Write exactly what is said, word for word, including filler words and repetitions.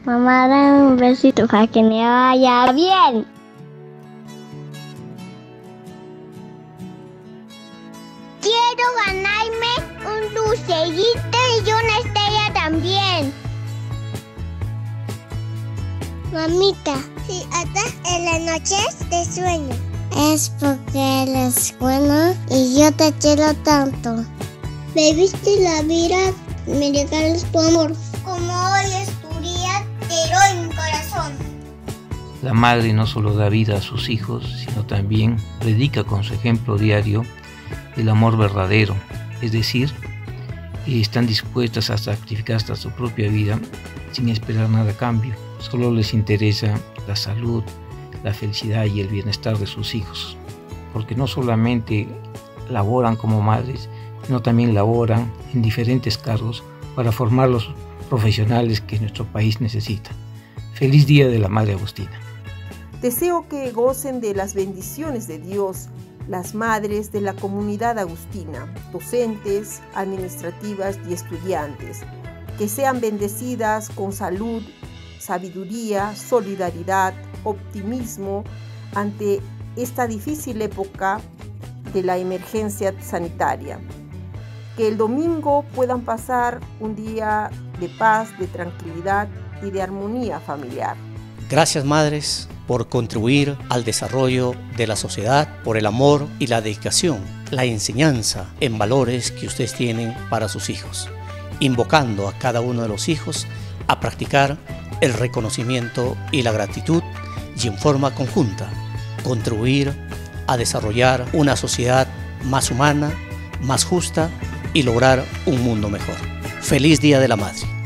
Mamá, dame un besito para que me vaya bien. Quiero ganarme un dulcecito y una estrella también. Mamita, si hasta en las noches te sueño. Es porque eres buena y yo te quiero tanto. Me viste la vida, me regalas tu amor. Como hoy es tu día, te doy mi corazón. La madre no solo da vida a sus hijos, sino también predica con su ejemplo diario el amor verdadero, es decir, están dispuestas a sacrificar hasta su propia vida sin esperar nada a cambio. Solo les interesa la salud, la felicidad y el bienestar de sus hijos, porque no solamente laboran como madres, sino también laboran en diferentes cargos para formar los profesionales que nuestro país necesita. Feliz Día de la Madre Agustina. Deseo que gocen de las bendiciones de Dios las madres de la comunidad agustina, docentes, administrativas y estudiantes, que sean bendecidas con salud, sabiduría, solidaridad, optimismo ante esta difícil época de la emergencia sanitaria. Que el domingo puedan pasar un día de paz, de tranquilidad y de armonía familiar. Gracias, madres, por contribuir al desarrollo de la sociedad, por el amor y la dedicación, la enseñanza en valores que ustedes tienen para sus hijos, invocando a cada uno de los hijos a practicar el reconocimiento y la gratitud y en forma conjunta contribuir a desarrollar una sociedad más humana, más justa y lograr un mundo mejor. Feliz Día de la Madre.